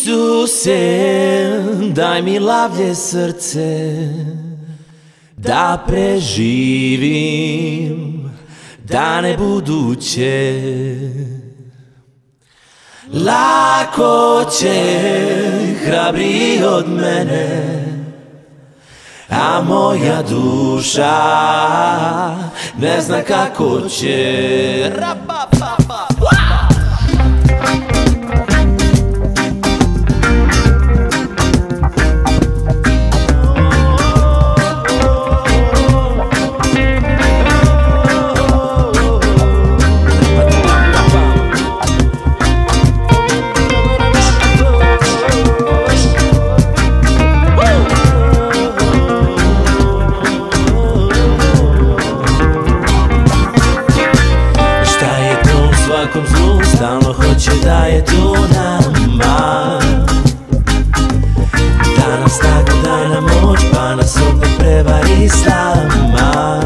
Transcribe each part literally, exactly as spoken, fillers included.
Isuse, daj mi lavlje srce da preživim dane buduće. Lako će, hrabriji od mene, a moja duša ne zna kako će. Svakom zlu stalno hoće da je tu nama, da nam snagu, da nam moć, pa nas opet prevari sama.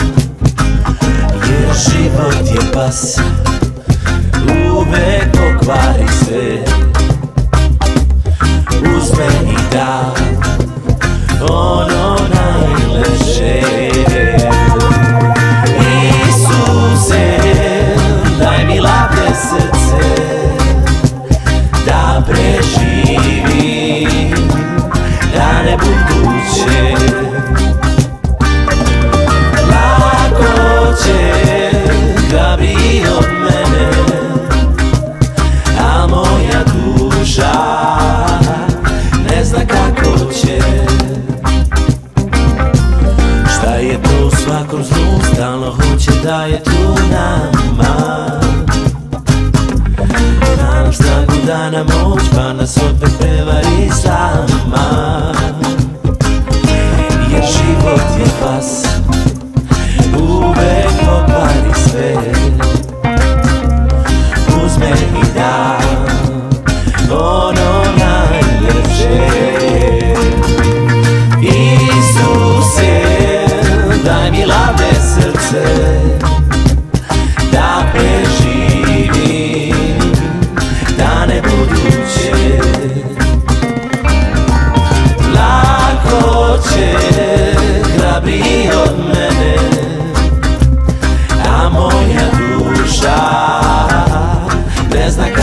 Jer život je pas, uvek pokvari sve, uzme i da ono najlepše. Isuse, daj mi lavlje srce da preživim dane buduće. Lako će, hrabriji od mene, a moja duša ne zna kako će. Šta je to u svakom zlu, stalno hoće da je tu nama, da nam snagu, da nam moć, pa nas opet prevari sama. Jer život je pas, uvek pokvari sve, uzme i da ono najlepše. Isuse, daj mi lavlje srce da preživim dane buduće. Lako će, hrabriji od mene, a moja duša ne zna kako